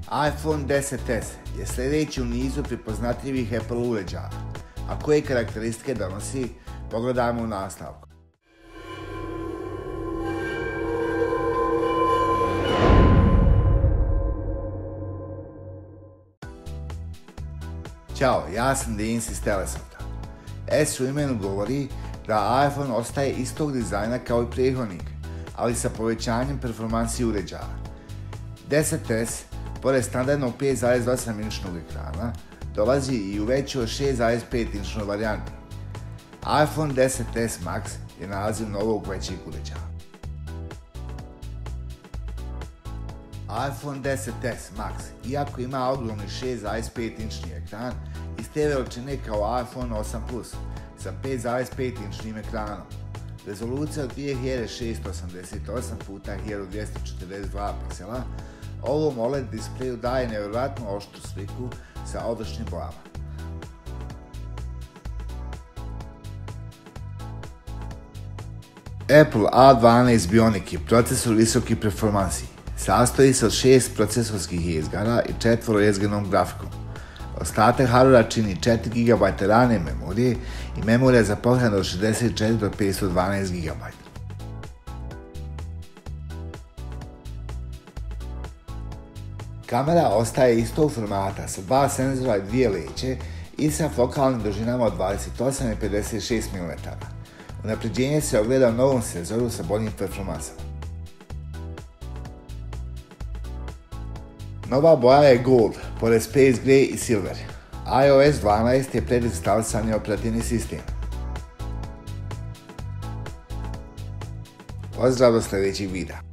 iPhone XS je sljedeći u nizu prepoznatljivih Apple uređaja, a koje karakteristike donosi, pogledajmo u nastavku. Ćao, ja sam Denis iz Telesofta. S u imenu govori da iPhone ostaje istog dizajna kao i prethodnik, ali sa povećanjem performansi uređaja. XS, pored standardnog 5,8-inčnog ekrana, dolazi i u veću od 6,5-inčnoj varijanti. iPhone XS Max je naziv novog većeg uređaja. iPhone XS Max, iako ima ogromni 6,5-inčni ekran, iste veličine kao iPhone 8 Plus sa 5,5-inčnim ekranom. Rezolucija od 2688 x 1242 piksela, ovom OLED displeju daje nevjerojatno oštru sliku sa odličnim bojama. Apple A12 Bionic je procesor visoki performansi. Sastoji se od 6 procesorskih jezgara i 4-jezgarnom grafikom. Ostatak hardvera čini 4 GB rane memorije i memorija za pohranu od 64 do 512 GB. Kamera ostaje istog formata sa 2 senzora i 2 leće i sa fokalnim dužinama od 28 i 56 mm. Unapređenje se ogleda u novom senzoru sa boljim performansama. Nova boja je Gold, pored Space Gray i Silver. iOS 12 je predinstalisani operativni sistem. Pozdrav do sljedećeg videa.